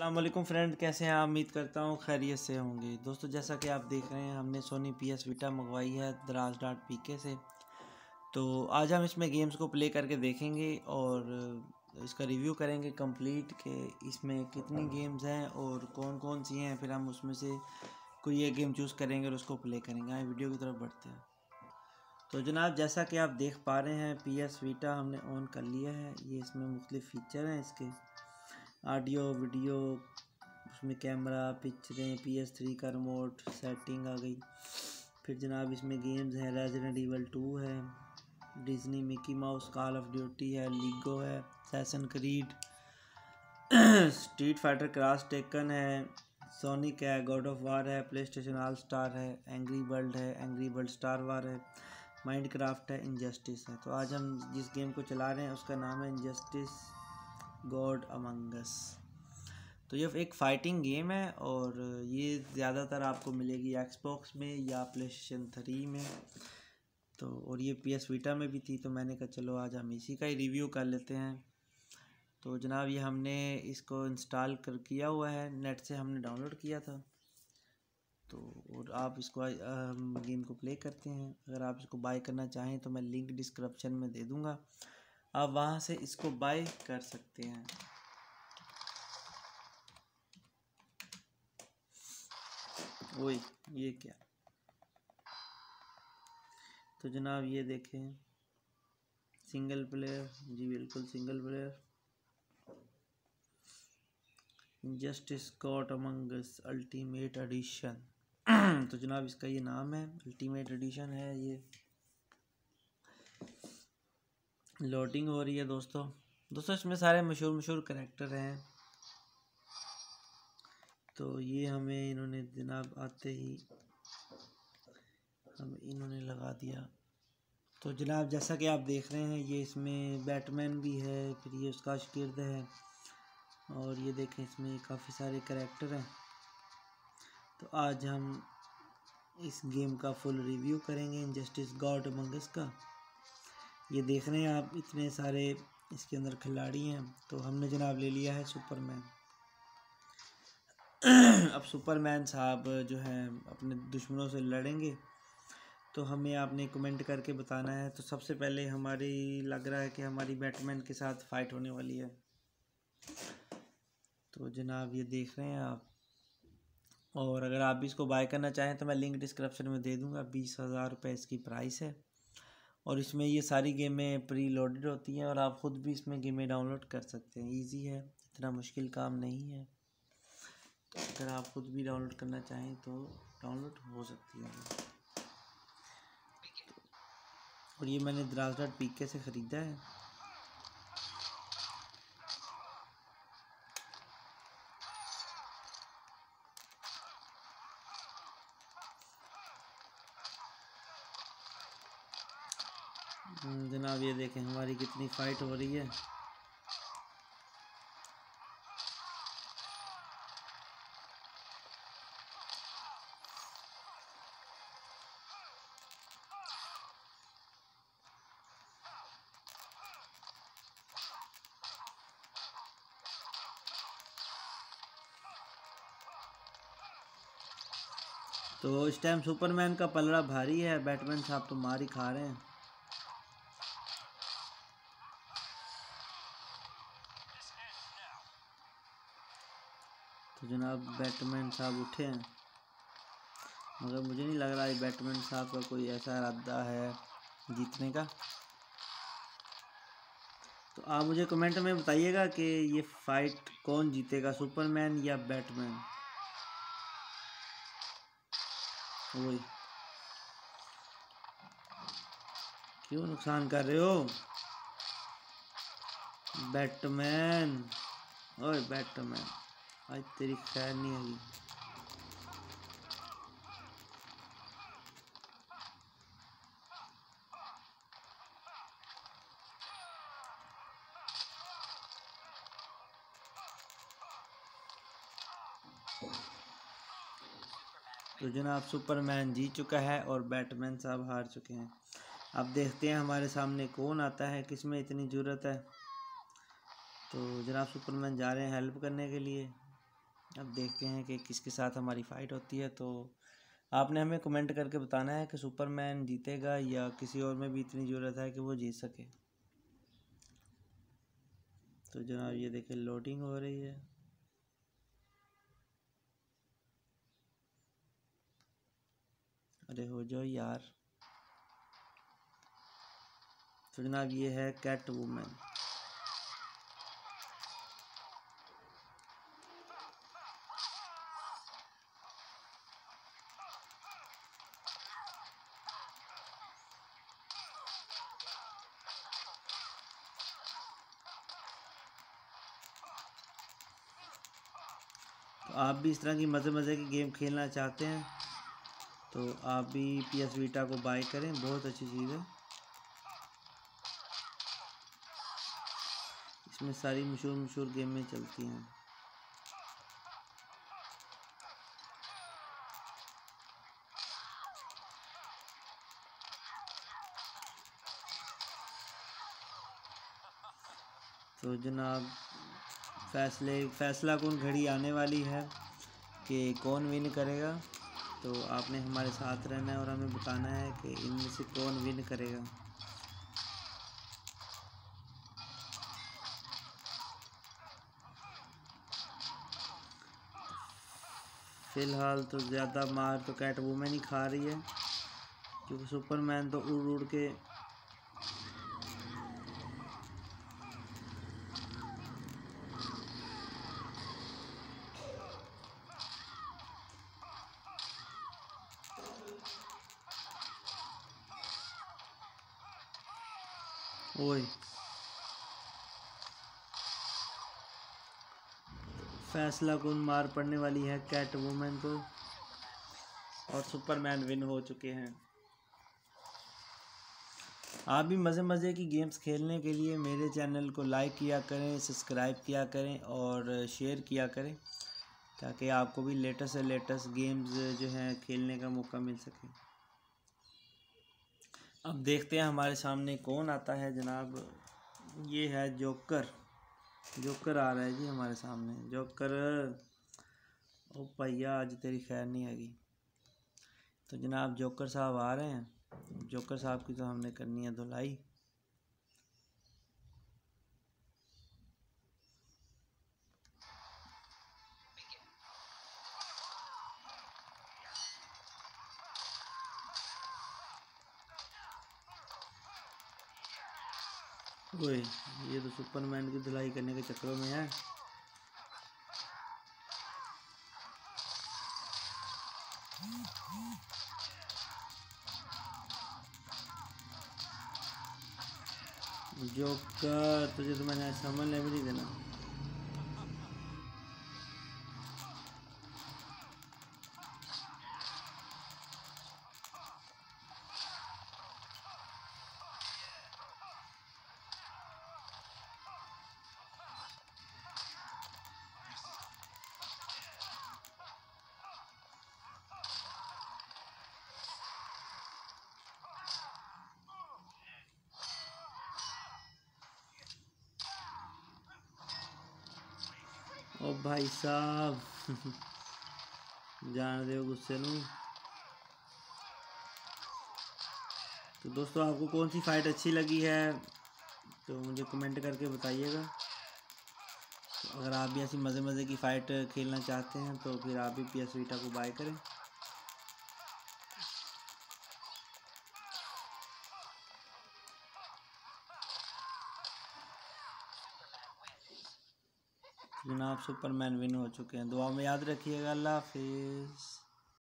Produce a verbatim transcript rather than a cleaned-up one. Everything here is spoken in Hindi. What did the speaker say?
अस्सलाम वालेकुम फ्रेंड, कैसे हैं आप? उम्मीद करता हूँ खैरियत से होंगे। दोस्तों, जैसा कि आप देख रहे हैं, हमने सोनी पी एस वीटा मंगवाई है दराज डॉट पी के से। तो आज हम इसमें गेम्स को प्ले करके देखेंगे और इसका रिव्यू करेंगे कंप्लीट कि इसमें कितनी गेम्स हैं और कौन कौन सी हैं। फिर हम उसमें से कोई एक गेम चूज़ करेंगे और उसको प्ले करेंगे। आए वीडियो की तरफ बढ़ते हैं। तो जनाब, जैसा कि आप देख पा रहे हैं, पी एस वीटा हमने ऑन कर लिया है। ये इसमें मुख्तलिफ़ फ़ीचर हैं इसके, ऑडियो वीडियो, उसमें कैमरा, पिक्चरें, पी एस थ्री का रिमोट, सेटिंग आ गई। फिर जनाब इसमें गेम्स हैं, रेजिडेंट इवल टू है, Disney Mickey Mouse, call of duty है, लीगो है, Assassin's Creed, street fighter cross Tekken है, सोनिक है, गॉड ऑफ वार है, प्ले स्टेशन ऑल स्टार है, एंग्री बर्ड है, एंग्री बर्ड स्टार वार है, माइंड क्राफ्ट है, इनजस्टिस है। तो आज हम जिस गेम को चला रहे हैं उसका नाम है इनजस्टिस गॉड अमंग अस। तो ये एक फ़ाइटिंग गेम है और ये ज़्यादातर आपको मिलेगी एक्सबॉक्स में या प्ले स्टेशन थ्री में। तो और ये पी एस वीटा में भी थी, तो मैंने कहा चलो आज हम इसी का ही रिव्यू कर लेते हैं। तो जनाब, ये हमने इसको इंस्टॉल कर किया हुआ है, नेट से हमने डाउनलोड किया था। तो और आप इसको हम गेम को प्ले करते हैं। अगर आप इसको बाय करना चाहें तो मैं लिंक डिस्क्रिप्शन में दे दूँगा, आप वहाँ से इसको बाय कर सकते हैं। वही ये क्या, तो जनाब ये देखें, सिंगल प्लेयर, जी बिल्कुल single player. Justice god among us ultimate edition. तो जनाब इसका ये नाम है, अल्टीमेट एडिशन है। ये लोडिंग हो रही है दोस्तों। दोस्तों इसमें सारे मशहूर मशहूर करैक्टर हैं। तो ये हमें इन्होंने जनाब आते ही हमें इन्होंने लगा दिया। तो जनाब जैसा कि आप देख रहे हैं, ये इसमें बैटमैन भी है, फिर ये उसका शागिर्द है, और ये देखें इसमें काफ़ी सारे करैक्टर हैं। तो आज हम इस गेम का फुल रिव्यू करेंगे, इनजस्टिस गॉड अमंग अस का। ये देख रहे हैं आप, इतने सारे इसके अंदर खिलाड़ी हैं। तो हमने जनाब ले लिया है सुपरमैन। अब सुपरमैन साहब जो हैं अपने दुश्मनों से लड़ेंगे, तो हमें आपने कमेंट करके बताना है। तो सबसे पहले हमारी लग रहा है कि हमारी बैटमैन के साथ फ़ाइट होने वाली है। तो जनाब ये देख रहे हैं आप, और अगर आप भी इसको बाय करना चाहें तो मैं लिंक डिस्क्रिप्शन में दे दूंगा। बीस हज़ार रुपये इसकी प्राइस है और इसमें ये सारी गेमें प्री लोडेड होती हैं और आप ख़ुद भी इसमें गेमें डाउनलोड कर सकते हैं। इजी है, इतना मुश्किल काम नहीं है। तो अगर आप ख़ुद भी डाउनलोड करना चाहें तो डाउनलोड हो सकती है। और ये मैंने दराज डॉट पी के से ख़रीदा है। जनाब ये देखें हमारी कितनी फ़ाइट हो रही है। तो इस टाइम सुपरमैन का पलड़ा भारी है, बैटमैन साहब तो मार ही खा रहे हैं। तो जनाब बैटमैन साहब उठे हैं, मगर मुझे नहीं लग रहा है बैटमैन साहब का कोई ऐसा इरादा है जीतने का। तो आप मुझे कमेंट में बताइएगा कि ये फाइट कौन जीतेगा, सुपरमैन या बैटमैन। वही क्यों नुकसान कर रहे हो बैटमैन? ओए बैटमैन, आज तेरी खैर नहीं होगी। तो जनाब सुपरमैन जीत चुका है और बैटमैन साहब हार चुके हैं। अब देखते हैं हमारे सामने कौन आता है, किसमें इतनी ज़रूरत है। तो जनाब सुपरमैन जा रहे हैं हेल्प करने के लिए। अब देखते हैं कि किसके साथ हमारी फ़ाइट होती है। तो आपने हमें कमेंट करके बताना है कि सुपरमैन जीतेगा या किसी और में भी इतनी ज़रूरत है कि वो जीत सके। तो जनाब ये देखिए लोडिंग हो रही है। अरे हो जाओ यार। तो जनाब ये है कैट वुमेन। तो आप भी इस तरह की मज़े मज़े की गेम खेलना चाहते हैं तो आप भी पी एस वीटा को बाय करें, बहुत अच्छी चीज़ है। इसमें सारी मशहूर मशहूर गेमें चलती हैं। तो जनाब फैसले फैसला कौन घड़ी आने वाली है कि कौन विन करेगा। तो आपने हमारे साथ रहना है और हमें बताना है कि इनमें से कौन विन करेगा। फ़िलहाल तो ज़्यादा मार तो कैट वुमेन ही खा रही है, क्योंकि सुपरमैन तो उड़ उड़ के ओए फैसला कौन मार पड़ने वाली है कैट वुमेन को और सुपरमैन विन हो चुके हैं। आप भी मज़े मज़े की गेम्स खेलने के लिए मेरे चैनल को लाइक किया करें, सब्सक्राइब किया करें और शेयर किया करें, ताकि आपको भी लेटेस्ट से लेटेस्ट गेम्स जो हैं खेलने का मौका मिल सके। अब देखते हैं हमारे सामने कौन आता है जनाब। ये है जोकर। जोकर आ रहा है जी हमारे सामने। जोकर ओ भैया आज तेरी खैर नहीं आएगी। तो जनाब जोकर साहब आ रहे हैं। जोकर साहब की तो हमने करनी है धुलाई। ओए ये तो सुपरमैन की धुलाई करने के चक्करों में है। जोकर तुझे तो मैंने संभलने भी नहीं देना। ओ भाई साहब जान दे गुस्से नू। तो दोस्तों आपको कौन सी फ़ाइट अच्छी लगी है तो मुझे कमेंट करके बताइएगा। तो अगर आप भी ऐसी मज़े मज़े की फ़ाइट खेलना चाहते हैं तो फिर आप भी पी एस वीटा को बाय करें। जनाब सुपरमैन विन हो चुके हैं। दुआ में याद रखिएगा। अल्लाह हाफिज़।